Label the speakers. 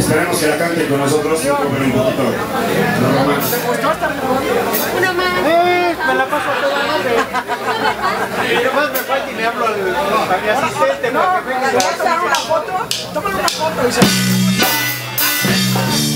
Speaker 1: Esperemos que la canten con nosotros y comen un poquito de romance.
Speaker 2: ¿Te gustó estar grabando?
Speaker 3: Una más.
Speaker 2: Me la paso toda la noche. Y además me falta y le hablo a mi asistente para que venga. ¿Te vas a dar una foto? Tómale una foto y se...